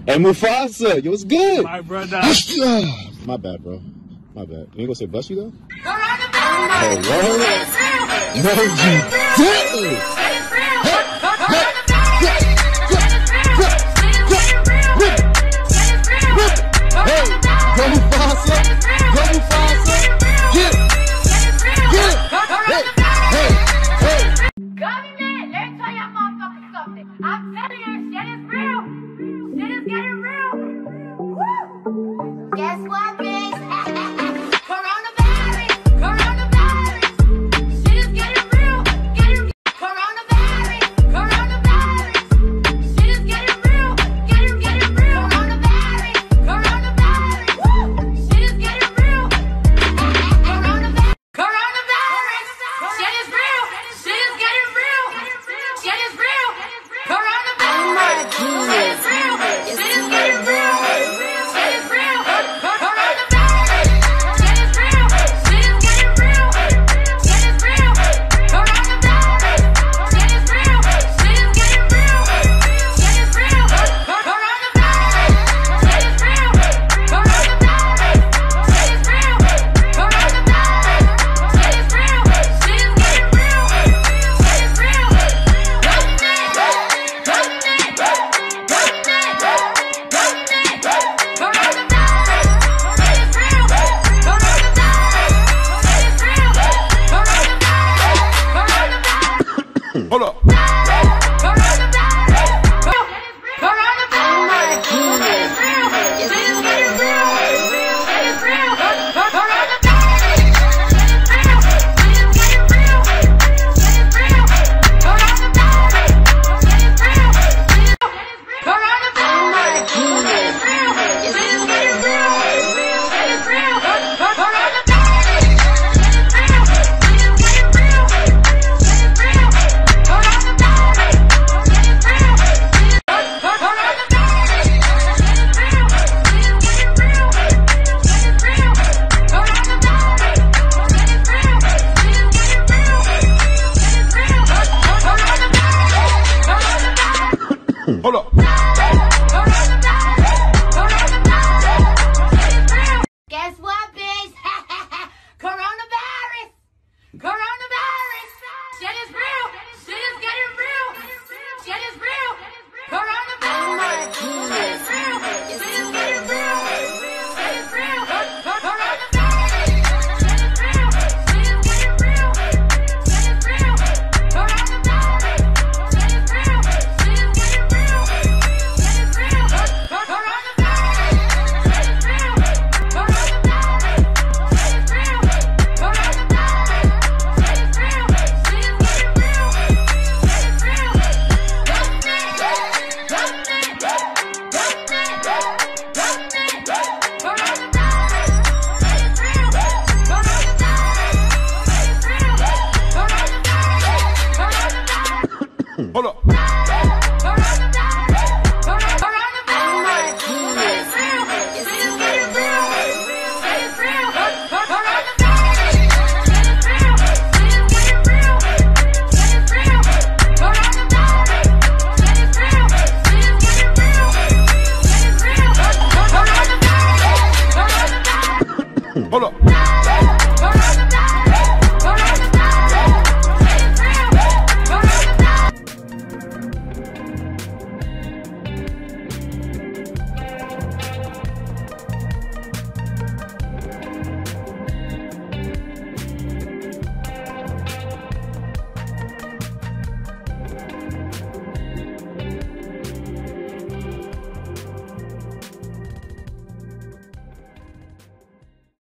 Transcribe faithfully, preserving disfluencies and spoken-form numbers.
Hey, Mufasa, yo, what's good? My brother. My bad, bro. My bad. You ain't gonna say bless you, though? Oh, whoa. No, you didn't. Hey, go Mufasa. Go Mufasa. Get it. Get it. Hey, hey, hey. Government, let me tell y'all motherfuckers something. I'm telling you, shit is real. Shit is getting real. Woo! Guess what, bitch? Coronavirus. Coronavirus. Shit is getting real. Getting coronavirus. Coronavirus. Shit is getting real. Getting getting real. Coronavirus. Coronavirus. Woo! Shit is getting real. Coronavirus. Coronavirus. Shit is real. Shit is getting real. Shit is real. Coronavirus. Shit is real. Shit is getting real. Shit is real. Coronavirus. Shit is real. Shit is getting real. Shit is real. Coronavirus. Shit is real. Shit is getting real. Shit is real. Coronavirus. Shit is real. Coronavirus. Shit is real. Coronavirus. Shit is real. Shit is getting real. Shit is real. Government. Government. Government. Government. Coronavirus. Shit is real. Coronavirus. Shit is real. Coronavirus. Coronavirus. Hold up. Hold up. Guess what, bitch? Coronavirus! Coronavirus! Shit is real! Shit is getting real! Shit is real! Coronavirus! Shit is real! Shit is getting real! Shit is real! Coronavirus! Shit is real! Shit is getting real! Shit is real! Coronavirus! Shit is real! Shit is getting real! Shit is real! Coronavirus! Shit is real! Coronavirus! Shit is real! Coronavirus! Shit is real! Shit is getting real! Shit is real! Government! Government! Government! Government! Coronavirus! Shit is real! Coronavirus! Shit is real! Coronavirus! Coronavirus! Hold up. Hold up.